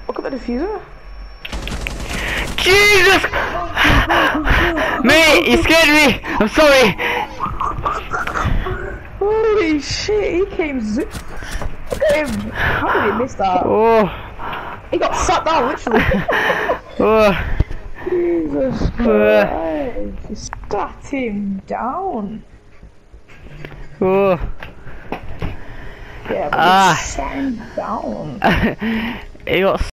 Look at the diffuser. Jesus! Mate, you scared me! I'm sorry! Holy shit, he came zip. Look at him! How did he miss that? Oh! He got sat down, literally. Oh! Jesus Christ. He sat him down. Oh! Yeah, but he sat him down. He got